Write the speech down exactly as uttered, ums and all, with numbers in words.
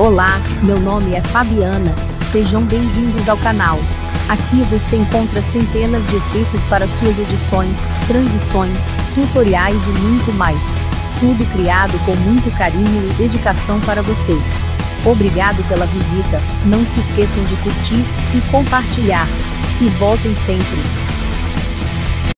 Olá, meu nome é Fabiana, sejam bem-vindos ao canal. Aqui você encontra centenas de efeitos para suas edições, transições, tutoriais e muito mais. Tudo criado com muito carinho e dedicação para vocês. Obrigado pela visita, não se esqueçam de curtir e compartilhar. E voltem sempre!